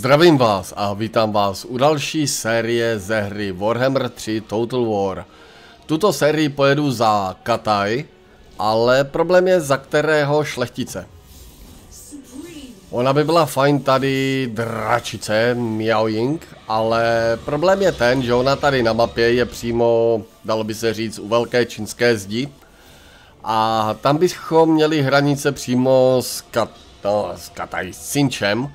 Zdravím vás a vítám vás u další série ze hry Warhammer 3 Total War. Tuto sérii pojedu za Katai, ale problém je za kterého šlechtice. Ona by byla fajn tady dračice Miao Ying, ale problém je ten, že ona tady na mapě je přímo, dalo by se říct, u velké čínské zdi. A tam bychom měli hranice přímo s Katai, s Cinčem.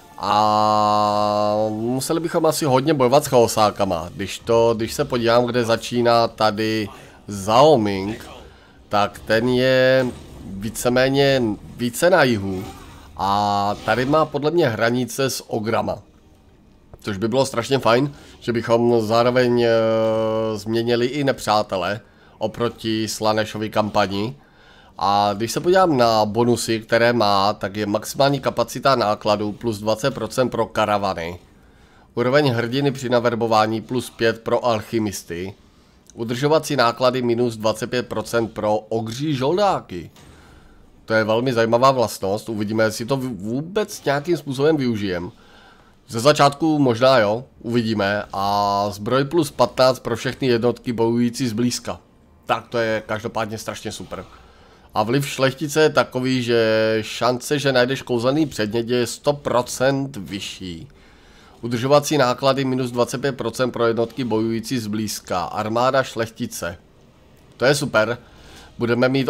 A museli bychom asi hodně bojovat s chaosákama. Když se podívám, kde začíná tady Zhao Ming, tak ten je víceméně více na jihu. A tady má podle mě hranice s Ograma. Což by bylo strašně fajn, že bychom zároveň změnili i nepřátele oproti Slanešovy kampani. A když se podívám na bonusy, které má, tak je maximální kapacita nákladu plus 20% pro karavany. Úroveň hrdiny při naverbování plus 5 pro alchymisty. Udržovací náklady minus 25% pro ogří žoldáky. To je velmi zajímavá vlastnost, uvidíme, jestli to vůbec nějakým způsobem využijem. Ze začátku možná jo, uvidíme. A zbroj plus 15 pro všechny jednotky bojující zblízka. Tak to je každopádně strašně super. A vliv šlechtice je takový, že šance, že najdeš kouzelný předmět, je 100% vyšší. Udržovací náklady minus 25% pro jednotky bojující zblízka. Armáda šlechtice. To je super. Budeme mít o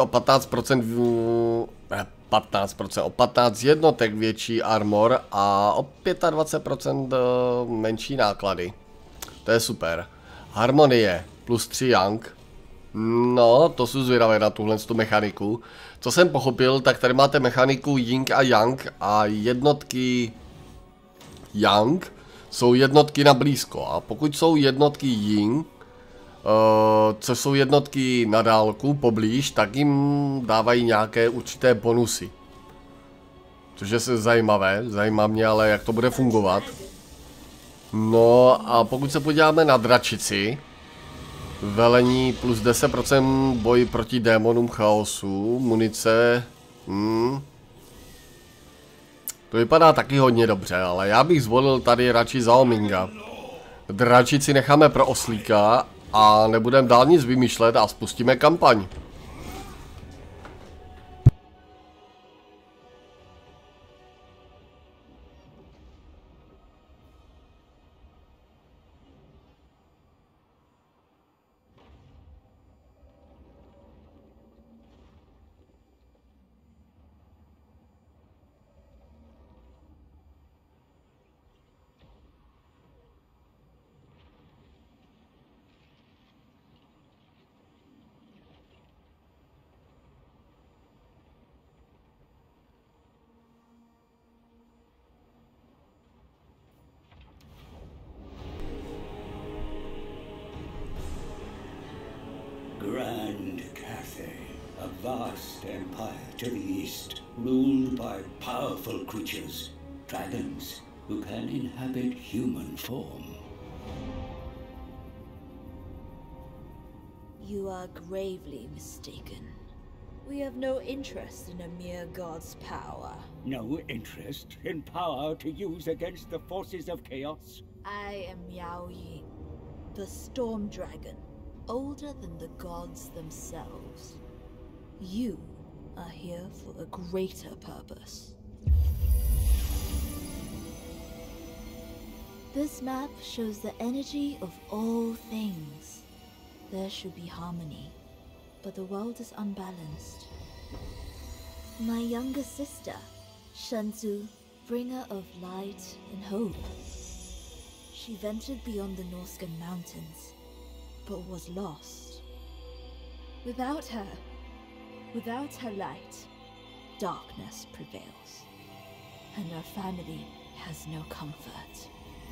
o 15 jednotek větší armor a o 25% menší náklady. To je super. Harmonie plus 3 Yang. No, to jsou zvědavé na tuhle mechaniku. Co jsem pochopil, tak tady máte mechaniku Ying a Yang a jednotky Yang jsou jednotky na blízko. A pokud jsou jednotky Ying, co jsou jednotky na dálku, poblíž, tak jim dávají nějaké určité bonusy. Což je zajímavé, zajímá mě ale, jak to bude fungovat. No a pokud se podíváme na dračici, velení plus 10% boj proti démonům chaosu, munice, to vypadá taky hodně dobře, ale já bych zvolil tady radši Zhao Minga. Dračici necháme pro oslíka a nebudeme dál nic vymýšlet a spustíme kampaň. Grand Cathay, a vast empire to the east, ruled by powerful creatures, dragons, who can inhabit human form. You are gravely mistaken. We have no interest in a mere god's power. No interest in power to use against the forces of chaos? I am Miao Ying, the Storm Dragon, older than the gods themselves. You are here for a greater purpose. This map shows the energy of all things. There should be harmony, but the world is unbalanced. My younger sister, Shenzhou, bringer of light and hope. She ventured beyond the Norscan mountains, but was lost. Without her light, darkness prevails, and our family has no comfort.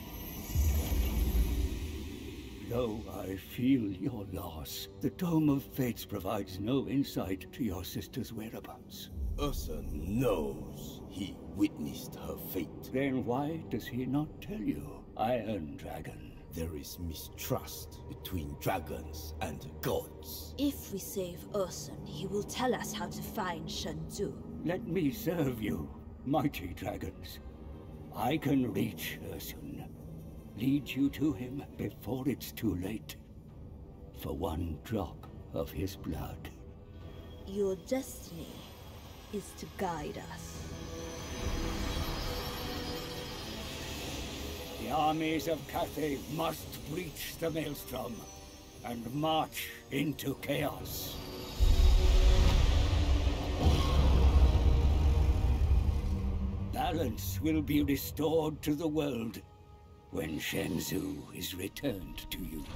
Though I feel your loss, the Dome of Fates provides no insight to your sister's whereabouts. Ursa knows he witnessed her fate. Then why does he not tell you, Iron Dragon? There is mistrust between dragons and gods. If we save Ursun, he will tell us how to find Shenzhou. Let me serve you, mighty dragons. I can reach Ursun. Lead you to him before it's too late. For one drop of his blood. Your destiny is to guide us. The armies of Cathay must breach the Maelstrom and march into chaos. Balance will be restored to the world when Shenzhou is returned to you.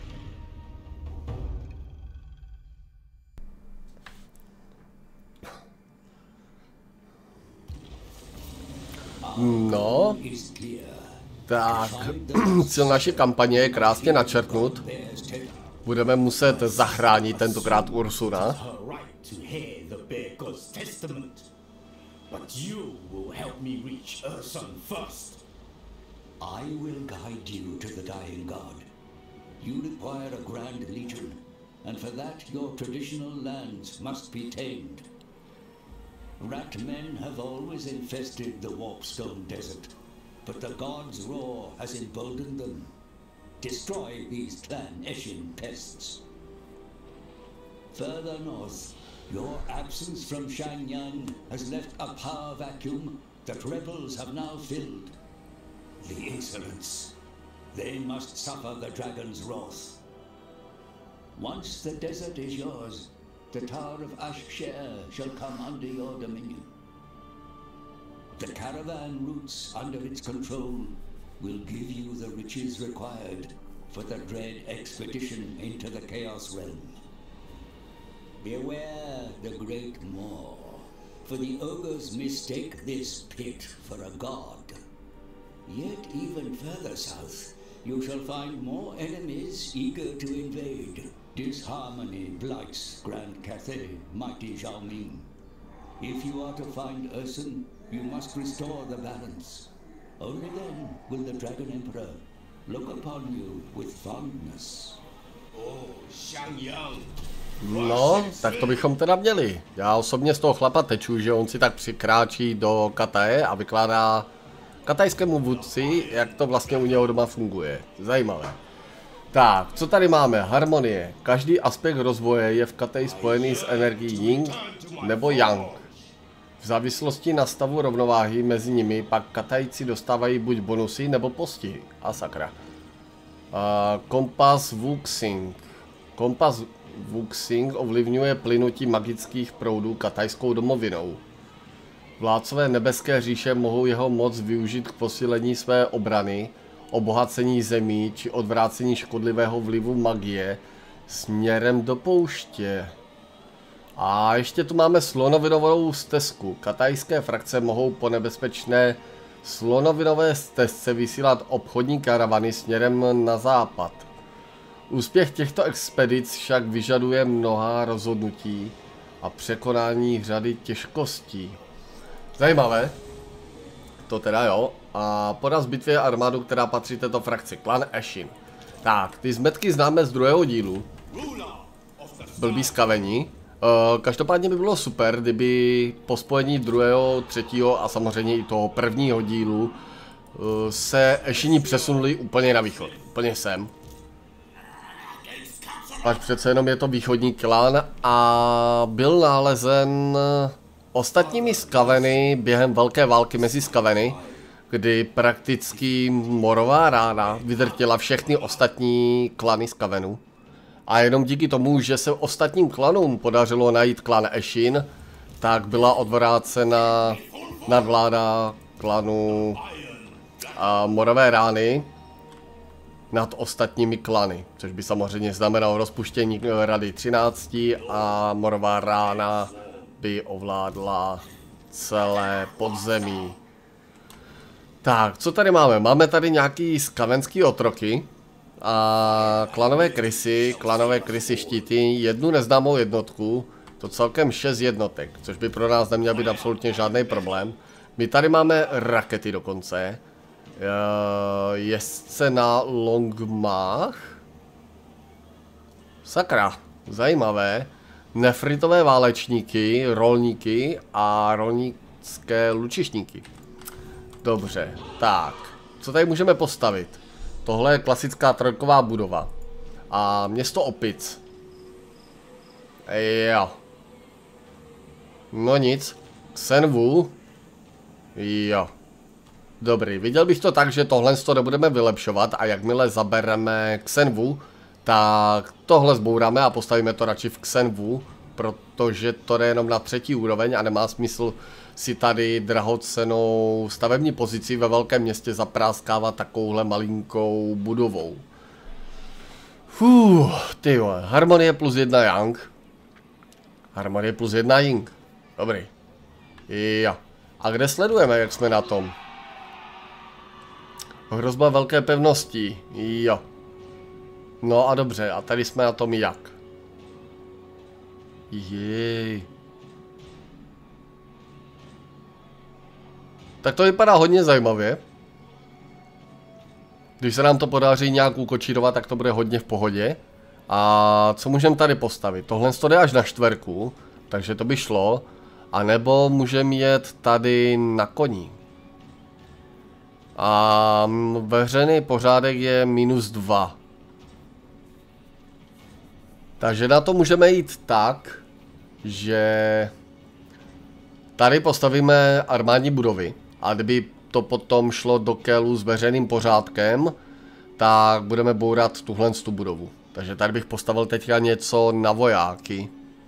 No, tak, cíl naší kampaně je krásně načrtnut. Budeme muset zachránit tentokrát Ursuna. But you will help me reach Ursun first. I will guide you to the Dying God. You require a grand legion, and for that your traditional lands must be tamed. Rat men have always infested the Warpstone Desert, but the God's roar has emboldened them. Destroy these Clan Eshin pests. Further north, your absence from Shangyan has left a power vacuum that rebels have now filled. The insolence. They must suffer the dragon's wrath. Once the desert is yours, the Tower of Ash-Sher shall come under your dominion. The caravan routes under its control will give you the riches required for the dread expedition into the Chaos Realm. Beware the Great Maw, for the ogres mistake this pit for a god. Yet even further south, you shall find more enemies eager to invade. Disharmony blights Grand Cathay, mighty Zhao Ming. If you are to find Ursun, you must restore the balance. Only then will the Dragon Emperor look upon you with fondness. Oh, Shangyang. No, tak to bychom teda měli. Já osobně z toho chlapa teču, že on si tak přikráčí do Kataje a vykládá katajskému vůdci, jak to vlastně u něho doma funguje. Zajímavé. Tak, co tady máme? Harmonie. Každý aspekt rozvoje je v Kataji spojený s energií Yin nebo Yang. V závislosti na stavu rovnováhy mezi nimi pak Katajci dostávají buď bonusy nebo postihy. A sakra. Kompas Wuxing. Kompas Wuxing ovlivňuje plynutí magických proudů katajskou domovinou. Vládcové nebeské říše mohou jeho moc využít k posílení své obrany, obohacení zemí či odvrácení škodlivého vlivu magie směrem do pouště. A ještě tu máme slonovinovou stezku. Katajské frakce mohou po nebezpečné slonovinové stezce vysílat obchodní karavany směrem na západ. Úspěch těchto expedic však vyžaduje mnoha rozhodnutí a překonání řady těžkostí. Zajímavé. To teda jo. A poraz bitvě armádu, která patří této frakci. Klan Eshin. Tak, ty zmetky známe z druhého dílu. Blbý skavení. Každopádně by bylo super, kdyby po spojení druhého, třetího a samozřejmě i toho prvního dílu se Eshini přesunuli úplně na východ. Úplně sem. Až přece jenom je to východní klan a byl nalezen ostatními skaveny během velké války mezi skaveny, kdy prakticky morová rána vydrtila všechny ostatní klany skavenu. A jenom díky tomu, že se ostatním klanům podařilo najít klan Eshin, tak byla odvrácena nadvláda klanu morové rány nad ostatními klany, což by samozřejmě znamenalo rozpuštění Rady 13 a morová rána by ovládla celé podzemí. Tak, co tady máme? Máme tady nějaký skavenský otroky a klanové krysy štítí jednu neznámou jednotku, to celkem 6 jednotek, což by pro nás neměl být absolutně žádný problém. My tady máme rakety dokonce. Jezdce na longmách. Sakra, zajímavé. Nefritové válečníky, rolníky a rolnické lučišníky. Dobře, tak. Co tady můžeme postavit? Tohle je klasická trojková budova. A město opic. Jo. No nic. Xenwu. Jo. Dobrý, viděl bych to tak, že tohle to nebudeme vylepšovat a jakmile zabereme Xenwu, tak tohle zbouráme a postavíme to radši v Xenwu, protože to jde jenom na 3. úroveň a nemá smysl si tady drahocennou stavební pozici ve velkém městě zapráskávat takovouhle malinkou budovou. Ty vole, harmonie plus 1 yang. Harmonie plus 1 ying. Dobrý. Jo. A kde sledujeme, jak jsme na tom? Hrozba velké pevnosti. Jo. No a dobře, a tady jsme na tom jak? Jej. Tak to vypadá hodně zajímavě. Když se nám to podaří nějak ukočírovat, tak to bude hodně v pohodě. A co můžeme tady postavit? Tohle jde až na 4, takže to by šlo. A nebo můžeme jet tady na koni. A veřejný pořádek je -2. Takže na to můžeme jít tak, že tady postavíme armádní budovy. A kdyby to potom šlo do kélu s veřejným pořádkem, tak budeme bourat tuhle budovu. Takže tady bych postavil teďka něco na vojáky.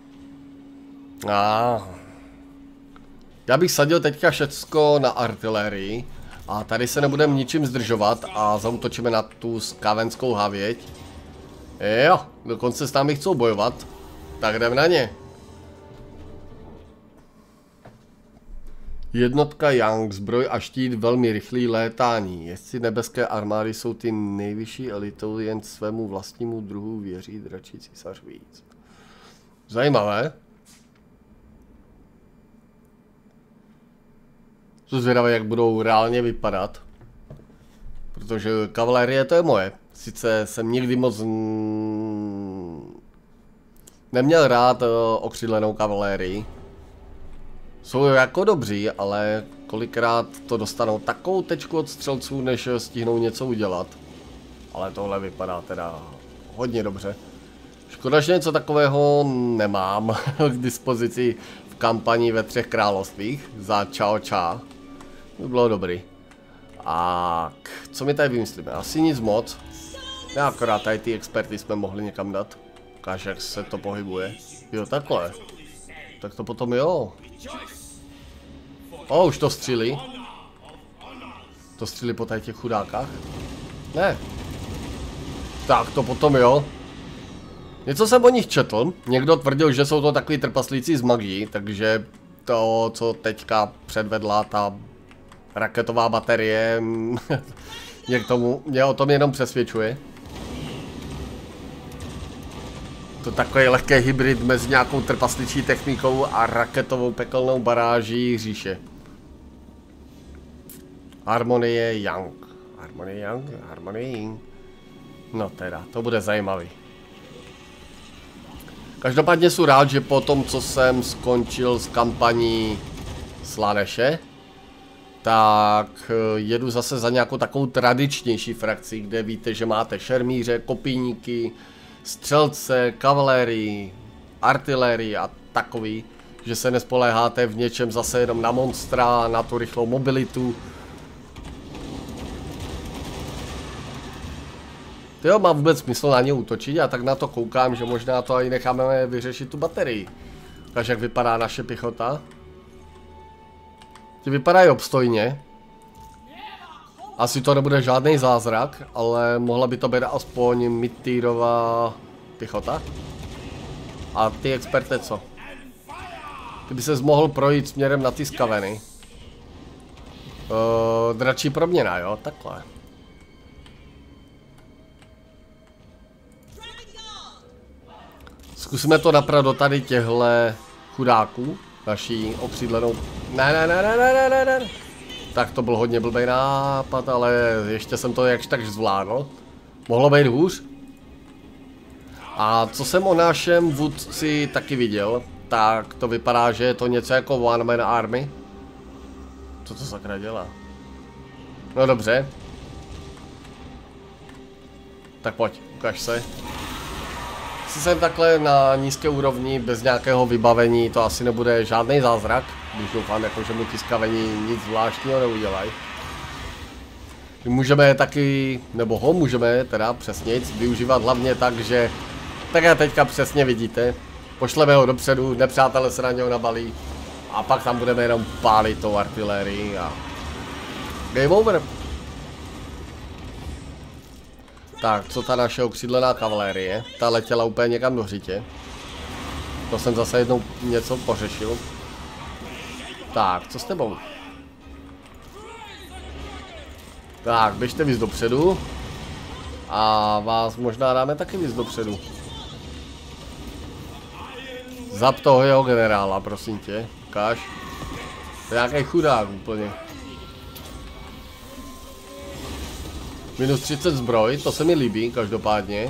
Já bych sadil teďka všecko na artilérii. A tady se nebudeme ničím zdržovat a zaútočíme na tu skavenskou havěť. Jo, dokonce s námi chcou bojovat. Tak jdem na ně. Jednotka Yang, zbroj a štít, velmi rychlý létání. Jezdci nebeské armády jsou ty nejvyšší elitou, jen svému vlastnímu druhu věří dračí císař víc. Zajímavé. Jsem zvědavý, jak budou reálně vypadat. Protože kavalérie to je moje. Sice jsem nikdy moc neměl rád okřídlenou kavalérii. Jsou jako dobří, ale kolikrát to dostanou takovou tečku od střelců, než stihnou něco udělat. Ale tohle vypadá teda hodně dobře. Škoda, že něco takového nemám k dispozici v kampani ve 3 královstvích za Cao Cha. To bylo dobrý. A co mi tady vymyslíme? Asi nic moc. Ne, akorát tady ty experty jsme mohli někam dát. Ukáž, jak se to pohybuje. Jo, takhle. Tak to potom jo. Už to střílí. To střílí po tady těch chudákách. Ne. Tak to potom jo. Něco jsem o nich četl. Někdo tvrdil, že jsou to takový trpaslíci z magií, takže to, co teďka předvedla ta raketová baterie, mě o tom jenom přesvědčuje. To takový lehký hybrid mezi nějakou trpasličí technikou a raketovou pekelnou baráží říše. Harmonie Yang. Harmonie Yang, Harmonie Ying. No teda, to bude zajímavý. Každopádně jsem rád, že po tom, co jsem skončil s kampaní Slaaneše, tak jedu zase za nějakou takovou tradičnější frakci, kde víte, že máte šermíře, kopíníky, střelce, kavalérii, artilérii a takový, že se nespoléháte v něčem zase jenom na monstra, na tu rychlou mobilitu. Jo, má vůbec smysl na ně útočit, já tak na to koukám, že možná to i necháme vyřešit tu baterii. Takže jak vypadá naše pěchota? Ty vypadají obstojně. Asi to nebude žádný zázrak, ale mohla by to být aspoň midtierová pěchota. A ty experte co? Ty by ses mohl projít směrem na ty skaveny. Dračí proměna, jo? Takhle. Zkusíme to naprat do tady těchhle chudáků. Naší okřídlenou... Ne. Tak to byl hodně blbý nápad, ale ještě jsem to jakž tak zvládl. Mohlo být hůř. A co jsem o našem vůdci taky viděl, tak to vypadá, že je to něco jako One Man Army. Co to sakra dělá? No dobře. Tak pojď, ukaž se. Si jsem takhle na nízké úrovni, bez nějakého vybavení, to asi nebude žádný zázrak. Když doufám, jako, že mu ti skavení nic zvláštního neudělají. My můžeme taky, nebo ho můžeme teda přesnějc využívat hlavně tak, že tak já teďka přesně vidíte. Pošleme ho dopředu, nepřátelé se na něho nabalí a pak tam budeme jenom pálit tou artilérii a game over. Tak, co ta naše okřídlená kavalérie? Ta letěla úplně někam do řitě. To jsem zase jednou něco pořešil. Tak, co s tebou? Tak, běžte víc dopředu. A vás možná dáme taky víc dopředu. Zap toho jeho generála, prosím tě. Ukáž. To je nějaký chudák úplně. Minus 30 zbroj, to se mi líbí, každopádně.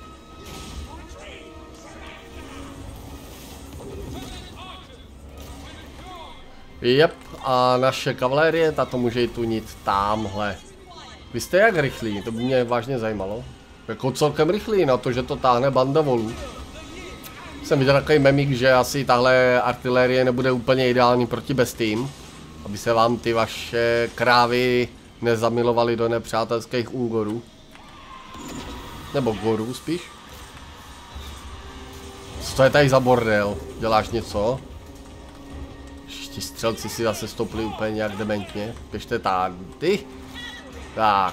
Jep, a naše kavalérie, tato může jít tunit tamhle. Vy jste jak rychlí, to by mě vážně zajímalo. Jako celkem rychlí na to, že to táhne banda volů. Jsem viděl takový memík, že asi tahle artilérie nebude úplně ideální proti bestím. Aby se vám ty vaše krávy nezamilovaly do nepřátelských Ungorů. Nebo Gorů spíš. Co to je tady za bordel? Děláš něco? Ti střelci si zase stoupli úplně nějak dementně. Běžte tady. Tak.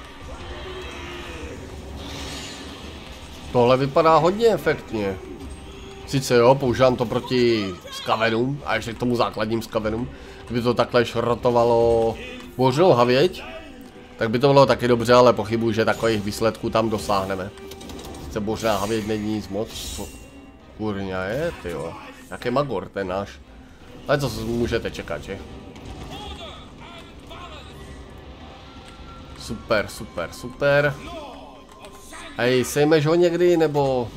Tohle vypadá hodně efektně. Sice jo, používám to proti skavenům a ještě k tomu základním skavenům. Kdyby to takhle šrotovalo božnou havěť, tak by to bylo taky dobře, ale pochybuji, že takových výsledků tam dosáhneme. Sice božná havěť není nic moc. Co kurňa je, tyjo. Jaký magor ten náš. Ale co můžete čekat, že? Super, super, super. Hej, sejmeš ho někdy, nebo...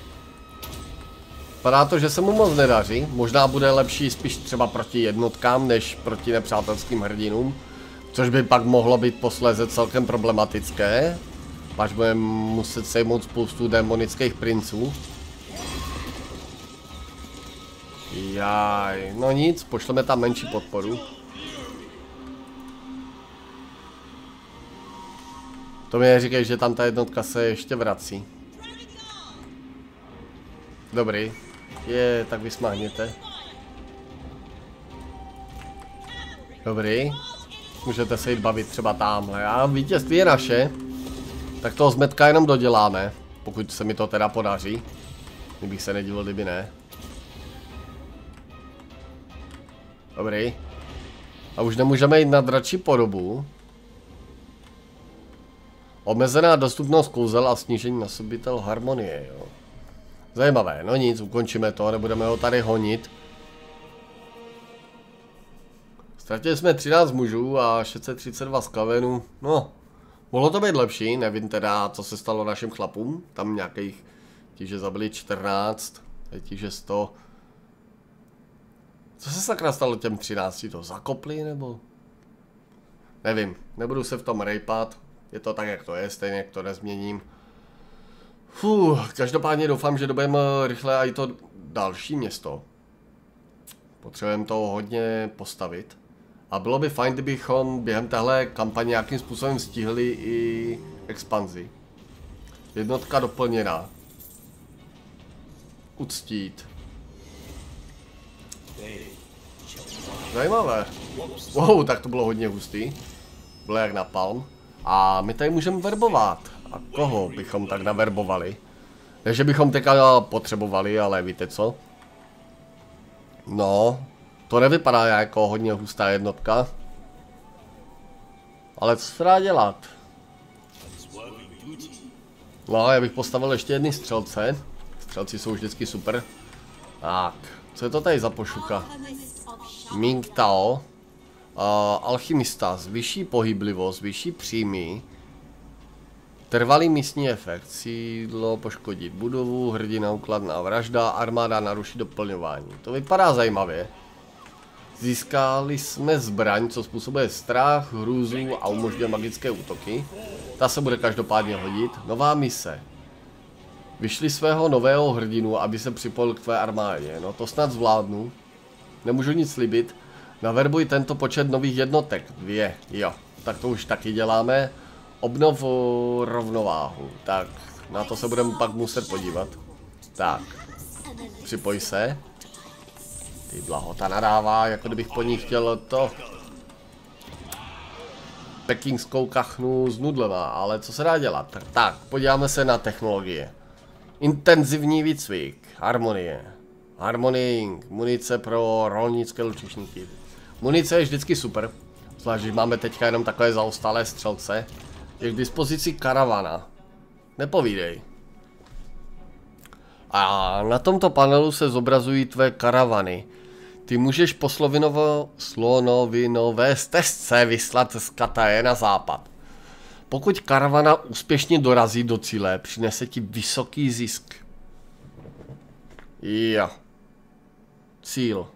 Vypadá to, že se mu moc nedaří. Možná bude lepší spíš třeba proti jednotkám, než proti nepřátelským hrdinům. Což by pak mohlo být posléze celkem problematické. Až budeme muset sejmout spoustu démonických princů. Jaj, no nic, pošleme tam menší podporu. To mi říkají, že tam ta jednotka se ještě vrací. Dobrý. Je, tak vysmáhněte. Dobrý. Můžete se jít bavit třeba tamhle. A vítězství je naše. Tak toho zmetka jenom doděláme. Pokud se mi to teda podaří. Kdybych se nedivil, kdyby ne. Dobrý. A už nemůžeme jít na dračí podobu. Omezená dostupnost kouzel a snížení nasubitel harmonie, jo. Zajímavé, no nic, ukončíme to, nebudeme ho tady honit. Ztratili jsme 13 mužů a 632 skavenů, no. Mohlo to být lepší, nevím teda, co se stalo našim chlapům. Tam nějakých, že zabili 14, že 100. Co se sakra stalo těm 13? To zakopli, nebo? Nevím, nebudu se v tom rejpat. Je to tak, jak to je, stejně jak to nezměním. Každopádně doufám, že dobujeme rychle i to další město. Potřebujeme to hodně postavit. A bylo by fajn, kdybychom během téhle kampaně nějakým způsobem stihli i expanzi. Jednotka doplněná. Uctít. Zajímavé. Wow, tak to bylo hodně hustý. Bylo jak napalm. A my tady můžeme verbovat. A koho bychom tak naverbovali? Ne, že bychom teďka potřebovali, ale víte co? No, to nevypadá jako hodně hustá jednotka. Ale co se dá dělat? No, já bych postavil ještě jedny střelce. Střelci jsou vždycky super. Tak, co je to tady za pošuka? Ming Tao. Alchymista, vyšší pohyblivost, vyšší příjmy. Trvalý místní efekt, sídlo, poškodit budovu, hrdina, ukladná vražda, armáda naruší doplňování. To vypadá zajímavě. Získali jsme zbraň, co způsobuje strach, hrůzu a umožňuje magické útoky. Ta se bude každopádně hodit. Nová mise. Vyšli svého nového hrdinu, aby se připojil k tvé armádě. No to snad zvládnu. Nemůžu nic slíbit. Naverbuj tento počet nových jednotek. 2. Jo, tak to už taky děláme. Obnov rovnováhu. Tak, na to se budeme pak muset podívat. Tak, připoj se. Ty blaho, ta nadává, jako kdybych po ní chtěl to pekingskou kachnu z nudlema, ale co se dá dělat? Tak, podíváme se na technologie. Intenzivní výcvik, harmonie, harmoniying, munice pro rolnické lučišníky. Munice je vždycky super, zvlášť, že máme teďka jenom takové zaostalé střelce. Je k dispozici karavana. Nepovídej. A na tomto panelu se zobrazují tvé karavany. Ty můžeš po slonovinové stezce vyslat z Kataje na západ. Pokud karavana úspěšně dorazí do cíle, přinese ti vysoký zisk. Jo. Cíl.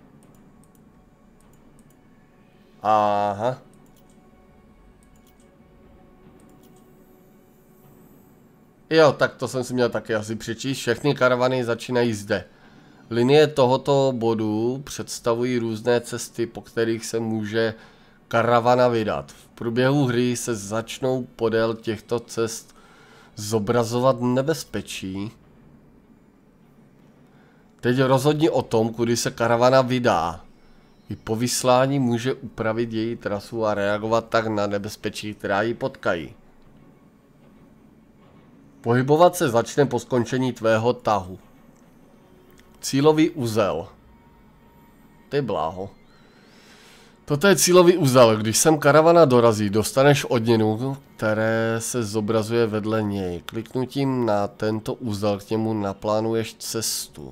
Aha. Jo, tak to jsem si měl taky asi přečíst. Všechny karavany začínají zde. Linie tohoto bodu představují různé cesty, po kterých se může karavana vydat. V průběhu hry se začnou podél těchto cest zobrazovat nebezpečí. Teď rozhodni o tom, kudy se karavana vydá. I po vyslání může upravit její trasu a reagovat tak na nebezpečí, která ji potkají. Pohybovat se začne po skončení tvého tahu. Cílový uzel. Ty bláho. Toto je cílový uzel. Když sem karavana dorazí, dostaneš odměnu, které se zobrazuje vedle něj. Kliknutím na tento uzel k němu naplánuješ cestu.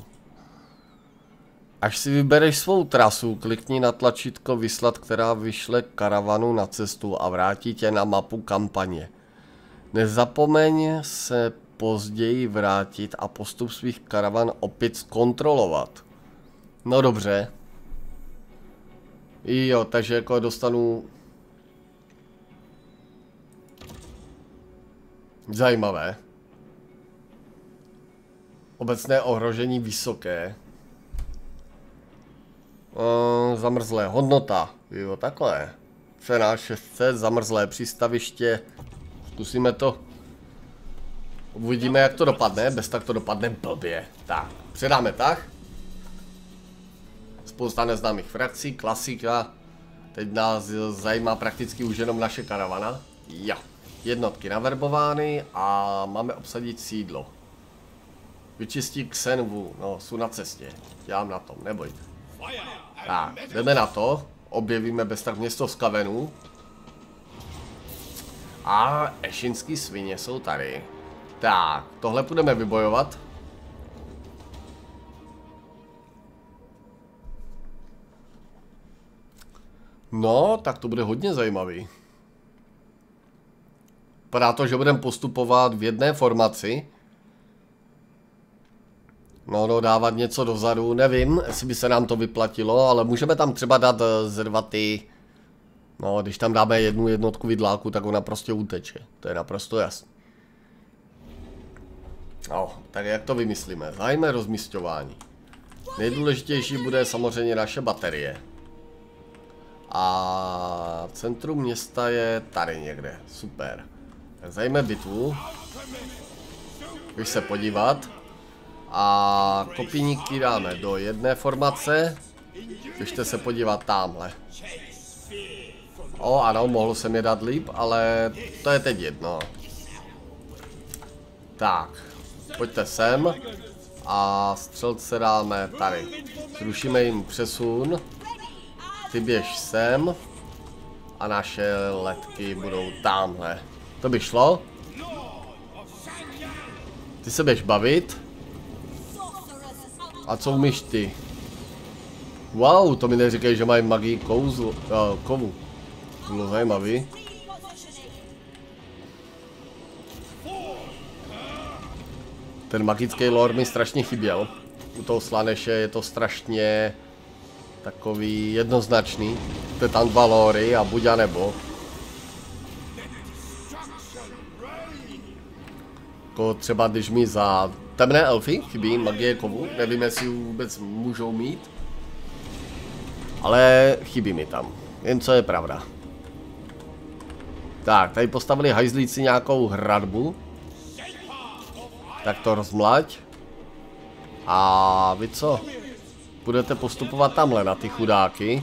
Až si vybereš svou trasu, klikni na tlačítko vyslat, která vyšle karavanu na cestu a vrátí tě na mapu kampaně. Nezapomeň se později vrátit a postup svých karavan opět zkontrolovat. No dobře. Jo, takže jako dostanu... Zajímavé. Obecné ohrožení vysoké. Zamrzlé hodnota. Jo, takhle. Cena 600, zamrzlé přístaviště. Zkusíme to. Uvidíme, jak to dopadne. Bez tak to dopadne blbě. Tak, předáme tah. Spousta neznámých frakcí, klasika. Teď nás zajímá prakticky už jenom naše karavana. Jo. Jednotky naverbovány a máme obsadit sídlo. Vyčistí Xenvu. No, jsou na cestě. Dělám na tom, nebojte. Tak, jdeme na to. Objevíme bez tak město Skavenu. A ešinský svině jsou tady. Tak, tohle půjdeme vybojovat. No, tak to bude hodně zajímavý. Vypadá to, že budeme postupovat v jedné formaci. No, dávat něco dozadu, nevím, jestli by se nám to vyplatilo, ale můžeme tam třeba dát zrvaty. No, když tam dáme jednu jednotku vidláku, tak ona prostě uteče. To je naprosto jasné. No, tak jak to vymyslíme? Zajímavé rozmisťování. Nejdůležitější bude samozřejmě naše baterie. A centrum města je tady někde. Super. Tak zajme bitvu. Když se podívat. A kopíníky dáme do jedné formace. Běžte se podívat tamhle. O, ano, mohl jsem je dát líp, ale to je teď jedno. Tak, pojďte sem. A střelce dáme tady. Zrušíme jim přesun. Ty běž sem. A naše letky budou tamhle. To by šlo. Ty se běž bavit. A co umíš ty? Wow, to mi neříkej, že mají magii kouzlu, kovu. To bylo zajímavý. Ten magický lore mi strašně chyběl. U toho Slaneše je to strašně takový jednoznačný. To je tam 2 lóry a buď a nebo. Jako třeba když mi za temné elfy chybí magie kovu, nevím jestli ji vůbec můžou mít. Ale chybí mi tam, jen co je pravda. Tak, tady postavili hajzlíci nějakou hradbu. Tak to rozmlať. A vy co? Budete postupovat tamhle na ty chudáky.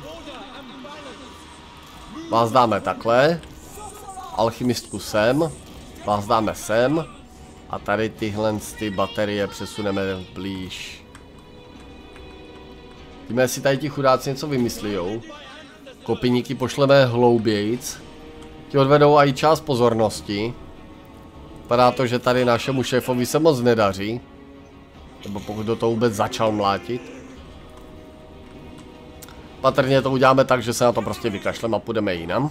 Vás dáme takhle. Alchymistku sem. Vás dáme sem. A tady tyhle ty baterie přesuneme blíž. Víme, jestli tady ti chudáci něco vymyslí. Kopíníky pošleme hloubějc. Ti odvedou i část pozornosti. Vypadá to, že tady našemu šéfovi se moc nedaří. Nebo pokud do toho vůbec začal mlátit. Patrně to uděláme tak, že se na to prostě vykašleme a půjdeme jinam.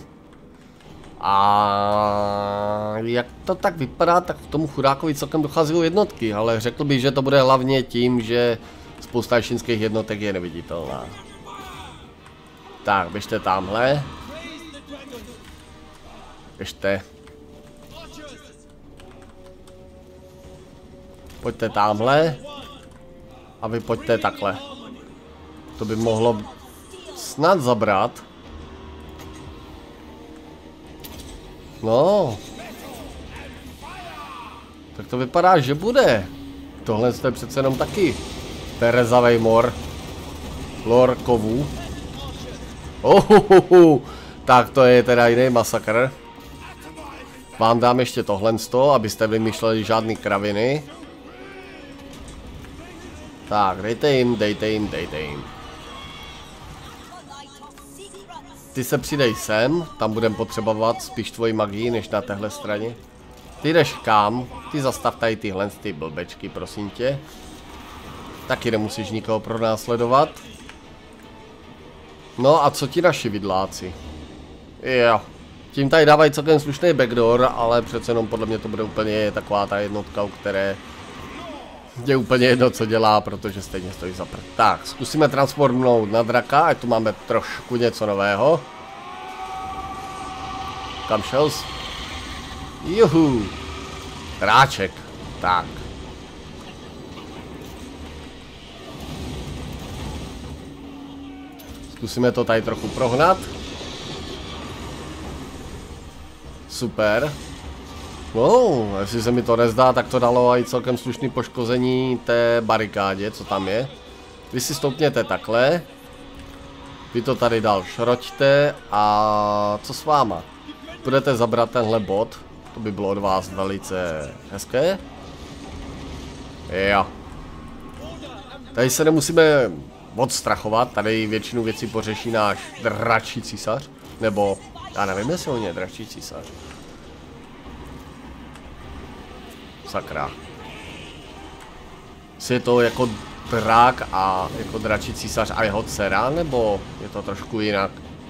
A jak to tak vypadá, tak k tomu chudákovi celkem dochází jednotky, ale řekl bych, že to bude hlavně tím, že spousta čínských jednotek je neviditelná. Tak, běžte tamhle. Běžte. Pojďte tamhle. A vy pojďte takhle. To by mohlo snad zabrat. No. Tak to vypadá, že bude. Tohle je přece jenom taky terezavej mor. Lord kovů. Tak to je teda jiný masakr. Vám dám ještě tohle z toho, abyste vymýšleli žádný kraviny. Tak, dejte jim, dejte jim, dejte jim. Ty se přidej sem, tam budeme potřebovat spíš tvoji magii, než na téhle straně. Ty jdeš kam, ty zastav tady tyhle ty blbečky, prosím tě. Taky nemusíš nikoho pronásledovat. No a co ti naši vidláci? Jo, tím tady dávají celkem slušný backdoor, ale přece jenom podle mě to bude úplně taková ta jednotka, u které je úplně jedno, co dělá, protože stejně stojí za prd. Tak, zkusíme transformnout na draka, ať tu máme trošku něco nového. Kam šel jsi? Juhu. Dráček. Tak. Zkusíme to tady trochu prohnat. Super. No, jestli se mi to nezdá, tak to dalo i celkem slušný poškození té barikádě, co tam je. Vy si stoupněte takhle. Vy to tady dál šroťte a co s váma? Budete zabrat tenhle bod, to by bylo od vás velice hezké. Jo. Tady se nemusíme moc strachovat, tady většinu věcí pořeší náš dračí císař. Nebo, já nevím, jestli on je dračí císař. Sakra. Je to jako drak a jako dračí císař a jeho dcera, nebo je to trošku jinak?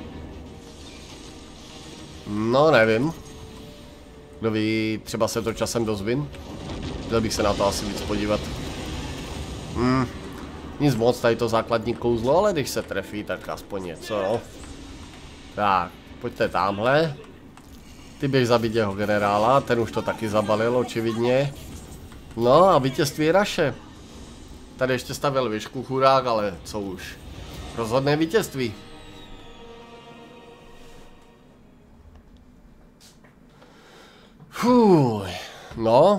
No, nevím. Kdo ví, třeba se to časem dozvím. Chtěl bych se na to asi víc podívat. Nic moc, tady to základní kouzlo, ale když se trefí, tak aspoň něco, no. Tak, pojďte tamhle. Ty běž zabít jeho generála, ten už to taky zabalil, očividně. No a vítězství Raše. Tady ještě stavěl věžku chudák, ale co už. Rozhodné vítězství. Fuj, no.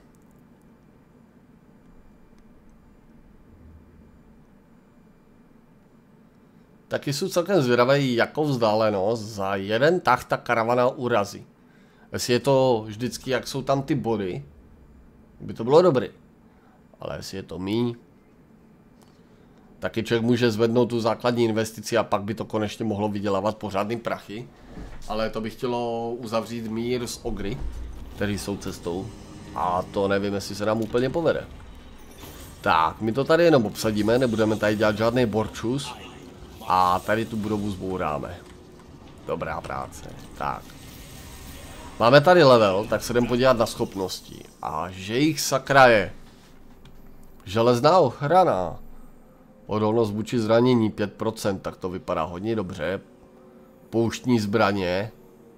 Taky jsou celkem zvědavý, jakou vzdálenost za jeden tah ta karavana urazí. Jestli je to vždycky, jak jsou tam ty body, by to bylo dobrý. Ale jestli je to míň, taky člověk může zvednout tu základní investici a pak by to konečně mohlo vydělávat pořádný prachy. Ale to by chtělo uzavřít mír s ogry, který jsou cestou. A to nevím, jestli se nám úplně povede. Tak, my to tady jenom obsadíme, nebudeme tady dělat žádný borčus. A tady tu budovu zbouráme. Dobrá práce. Tak. Máme tady level, tak se jdem podívat na schopnosti. A že jich sakra je. Železná ochrana. Odolnost vůči zranění 5%, tak to vypadá hodně dobře. Pouštní zbraně.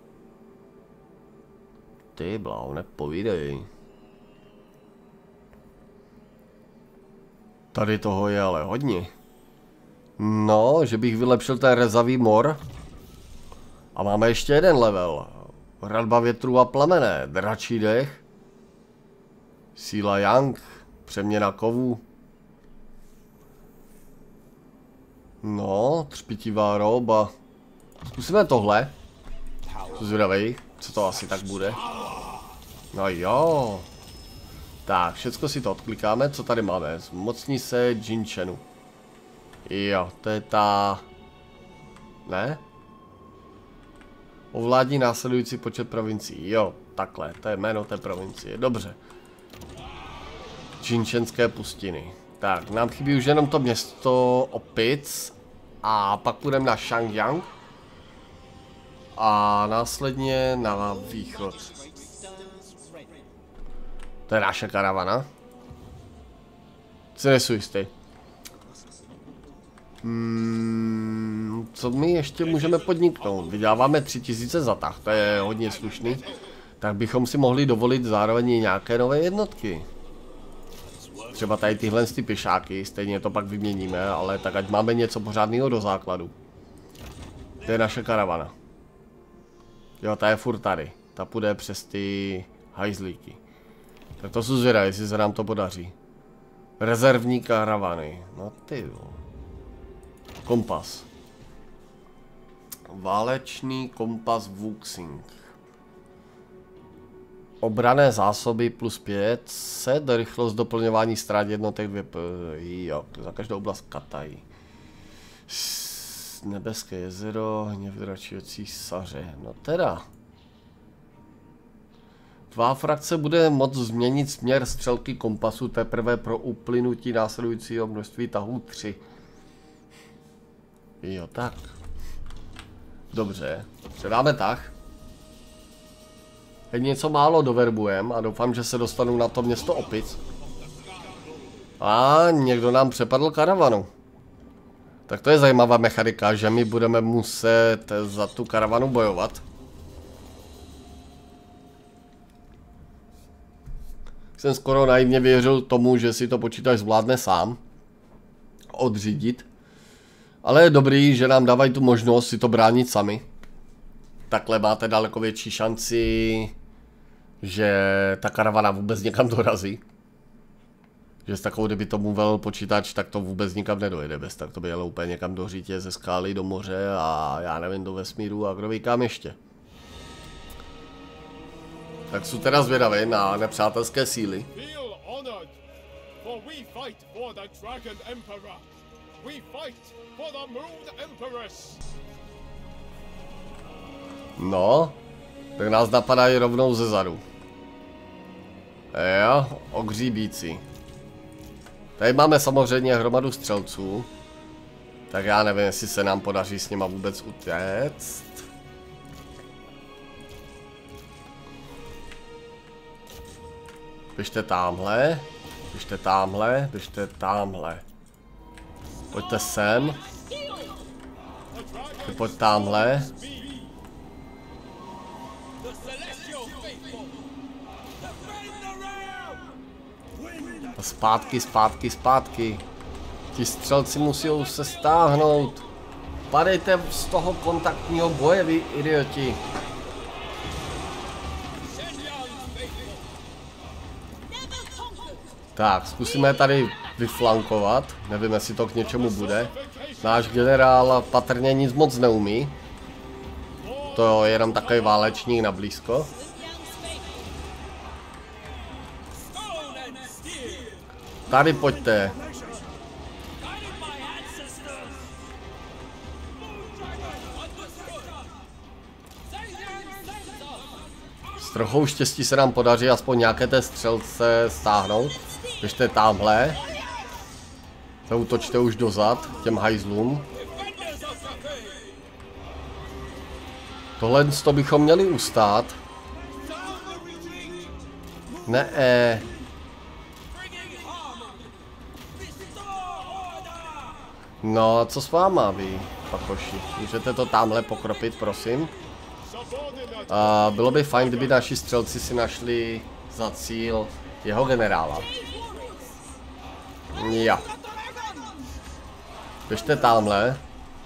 Ty bláho, nepovídej. Tady toho je ale hodně. No, že bych vylepšil ten rezavý mor. A máme ještě jeden level. Hradba větru a plamene, dračí dech. Síla Yang, přeměna kovů. No, třpitivá roba. Zkusíme tohle. Jsem zvědavej, co to asi tak bude. No jo. Tak, všecko si to odklikáme, co tady máme. Zmocní se Jinchenu. Jo, to je ta... Ne? Ovládní následující počet provincií. Jo, takhle, to je jméno té provincie. Dobře. Jinchenské pustiny. Tak, nám chybí už jenom to město opic. A pak půjdeme na Xiangyang. A následně na východ. To je naše karavana. Co nejsou jistý. Co my ještě můžeme podniknout? Vyděláváme 3000 za tah, to je hodně slušný. Tak bychom si mohli dovolit zároveň i nějaké nové jednotky. Třeba tady tyhle ty pěšáky, stejně to pak vyměníme, ale tak ať máme něco pořádného do základu. To je naše karavana. Jo, ta je furt tady. Ta půjde přes ty hajzlíky. Tak to jsou zvědavé, jestli se nám to podaří. Rezervní karavany. No ty jo. Kompas. Válečný kompas Wuxing. Obrané zásoby plus 5. Set, rychlost doplňování ztrát jednotek 2. Jo, za každou oblast Kataj. Nebeské jezero, hněv dračího císaře. No teda. Tvá frakce bude moct změnit směr střelky kompasu teprve pro uplynutí následujícího množství tahů 3. Jo, tak. Dobře, předáme tah. Teď něco málo doverbujem a doufám, že se dostanu na to město opic. A někdo nám přepadl karavanu. Tak to je zajímavá mechanika, že my budeme muset za tu karavanu bojovat. Jsem skoro naivně věřil tomu, že si to počítač zvládne sám odřídit. Ale je dobrý, že nám dávají tu možnost si to bránit sami. Takhle máte daleko větší šanci, že ta karavana vůbec někam dorazí. Že s takovou, kdyby to mluvil počítač, tak to vůbec nikam nedojede. Bez tak to by jelo úplně někam do řítě, ze skály do moře a já nevím, do vesmíru a kdo ví kam ještě. Tak jsou teda zvědavý na nepřátelské síly. No, tak nás napadají rovnou ze zadu. Jo, ogříbíci. Tady máme samozřejmě hromadu střelců. Tak já nevím, jestli se nám podaří s nima vůbec utéct. Běžte tamhle, běžte tamhle, běžte tamhle. Pojďte sem. Pojď tamhle. A zpátky, zpátky, zpátky. Ti střelci musí se stáhnout. Padejte z toho kontaktního boje, vy idioti. Tak, zkusíme tady vyflankovat. Nevím, jestli to k něčemu bude. Náš generál patrně nic moc neumí. To je jenom takový válečník na blízko. Tady pojďte. S trochou štěstí se nám podaří aspoň nějaké té střelce stáhnout. Běžte tamhle. Zautočte už dozad těm hajzlům. Tohle to bychom měli ustát. No a co s váma vy, pakoši? Můžete to tamhle pokropit, prosím? Bylo by fajn, kdyby naši střelci si našli za cíl jeho generála. Jo. Běžte tamhle.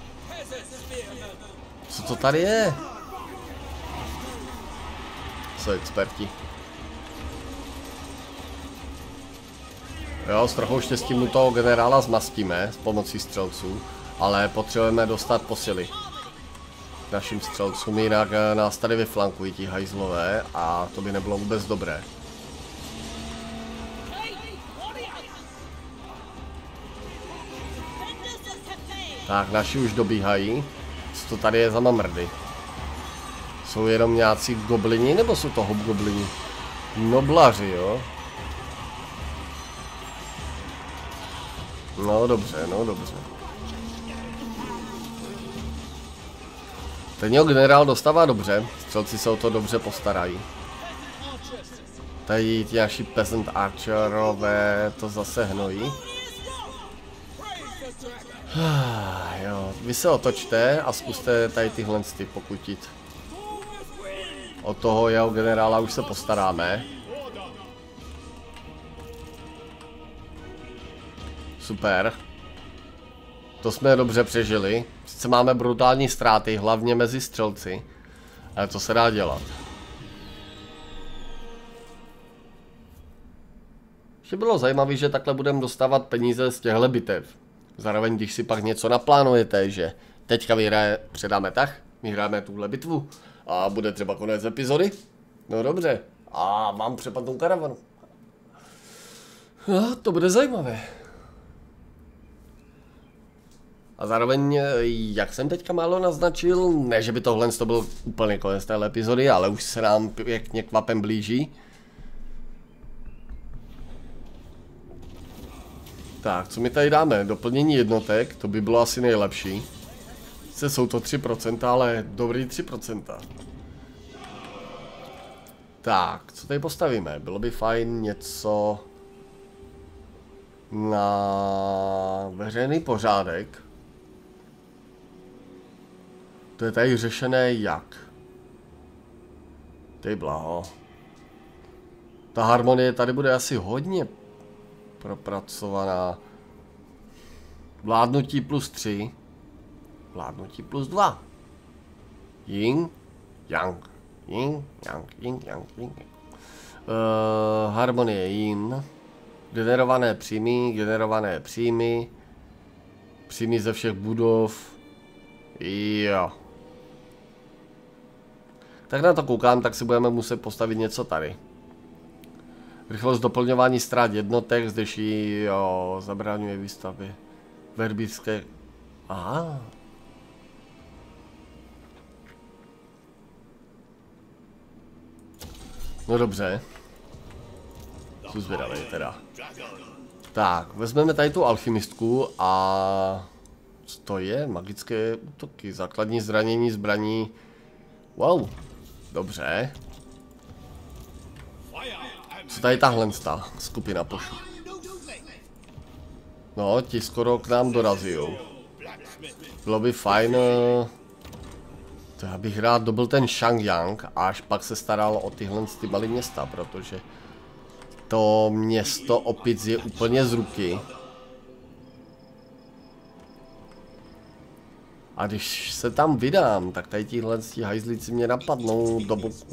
Co to tady je? Jsou experti. Jo, s trochou štěstí mu toho generála zmastíme s pomocí střelců, ale potřebujeme dostat posily našim střelcům, jinak nás tady vyflankují ti hajzlové a to by nebylo vůbec dobré. Tak, naši už dobíhají. Co to tady je za mamrdy? Jsou jenom nějací goblini, nebo jsou to hobgoblini? Noblaři, jo? No dobře, no dobře. Ten jeho generál dostává dobře, střelci se o to dobře postarají. Tady ti naši peasant archerové to zase hnojí. Jo, vy se otočte a zkuste tady tyhle pokutit. O toho jeho generála už se postaráme. Super. To jsme dobře přežili. Sice máme brutální ztráty, hlavně mezi střelci. Ale co se dá dělat? Ještě bylo zajímavé, že takhle budeme dostávat peníze z těchto bitev. Zároveň, když si pak něco naplánujete, že teďka předáme tah, vyhráme tuhle bitvu a bude třeba konec epizody. No dobře. A mám přepadnou karavanu. No, to bude zajímavé. A zároveň, jak jsem teďka málo naznačil, ne, že by tohle byl úplně konec téhle epizody, ale už se nám pěkně kvapem blíží. Tak, co mi tady dáme? Doplnění jednotek, to by bylo asi nejlepší. Sice jsou to 3%, ale dobrý 3%. Tak, co tady postavíme? Bylo by fajn něco na veřejný pořádek. To je tady řešené jak? Ty blaho. Ta harmonie tady bude asi hodně propracovaná. Vládnutí +3. Vládnutí +2. Yin, yang. Yin, yang, yin, yang, yin. Harmonie yin. Generované příjmy. Příjmy ze všech budov. Jo. Tak na to koukám, tak si budeme muset postavit něco tady. Rychlost doplňování ztrát jednotek, zdeší, jo, zabraňuje výstavy. Verbické. Aha. No dobře. Jsou zvědavý teda. Tak, vezmeme tady tu alchymistku a... Co to je? Magické útoky, základní zranění zbraní. Wow, dobře. Co tady tahle skupina pošlu? No, ti skoro k nám dorazí. Bylo by fajn. To já bych rád dobil ten Xiangyang a až pak se staral o tyhle malé města, protože to město opic je úplně z ruky. A když se tam vydám, tak tady tihle hajzlíci mě napadnou do boku.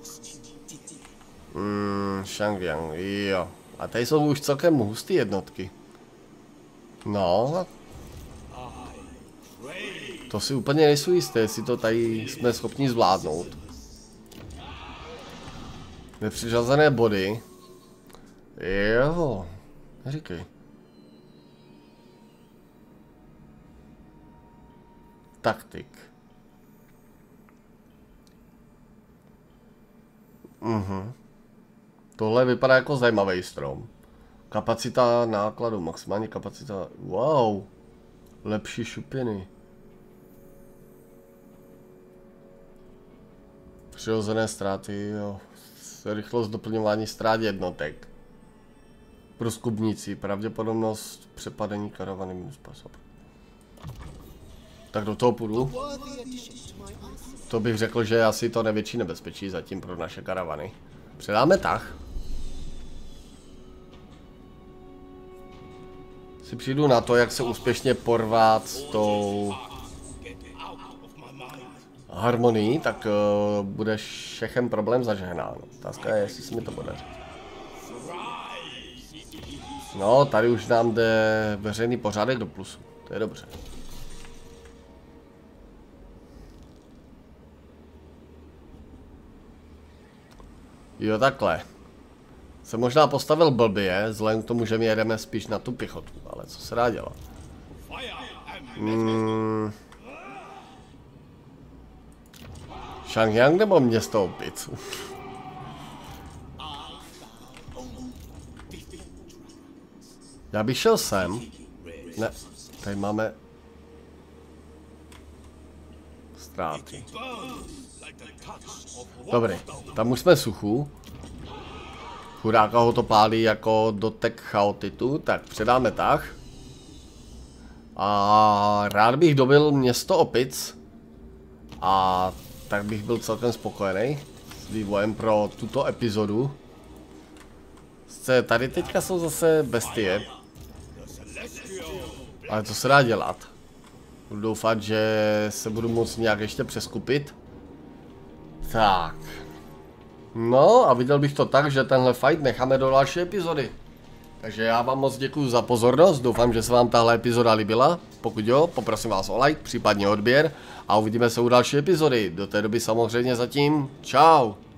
Xiangyang, jo. A tady jsou už celkem husté jednotky. No. To si úplně nejsou jisté, jestli to tady jsme schopni zvládnout. Nepřiřazené body. Jo. Neříkej. Taktik. Tohle vypadá jako zajímavý strom. Kapacita nákladu, maximální kapacita. Wow. Lepší šupiny. Přirozené ztráty, jo. Rychlost doplňování ztrát jednotek. Průzkumníci, pravděpodobnost přepadení karavany -5%. Tak do toho půjdu. To bych řekl, že je asi to největší nebezpečí zatím pro naše karavany. Předáme tah. Si přijdu na to, jak se úspěšně porvat s tou harmonií, tak bude všechen problém zažehnán. Otázka je, jestli se mi to podaří. No, tady už nám jde veřejný pořádek do plusu. To je dobře. Jo, takhle. Jsem možná postavil blbě, vzhledem k tomu, že my jedeme spíš na tu pěchotu, ale co se dá dělat? Xiangyang nebo město opic? Já bych šel sem. Ne, tady máme ztráty. Dobrý, tam už jsme suchu. Chudáka ho to pálí jako dotek chaotitu, tak předáme tah. A rád bych dobil město opic. A tak bych byl celkem spokojený s vývojem pro tuto epizodu. Tady teďka jsou zase bestie. Ale co se dá dělat? Budu doufat, že se budu moct nějak ještě přeskupit. Tak. No a viděl bych to tak, že tenhle fight necháme do další epizody. Takže já vám moc děkuji za pozornost, doufám, že se vám tahle epizoda líbila. Pokud jo, poprosím vás o like, případně odběr a uvidíme se u další epizody. Do té doby samozřejmě zatím čau.